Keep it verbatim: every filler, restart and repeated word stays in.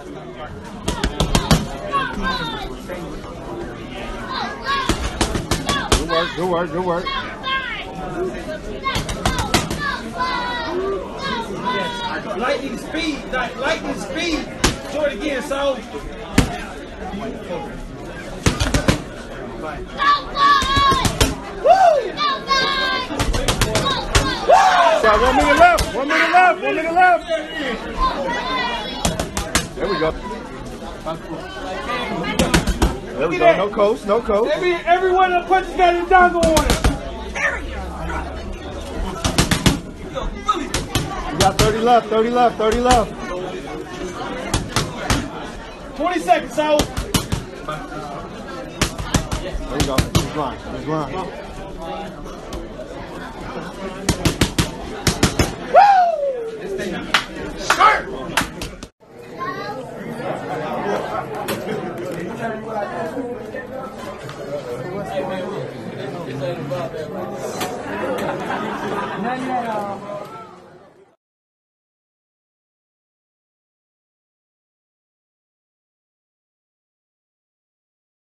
Good work, good work, good work. Lightning speed, like lightning speed. Do it again, so. Yeah, one minute left, one minute left, one minute left. There we go. There we go, no coast, no coast. Every, every one of the punches got Indongo on it. You got thirty left, thirty left, thirty left. twenty seconds, so. There we go, he's line, he's line. Start! Not yet, uh,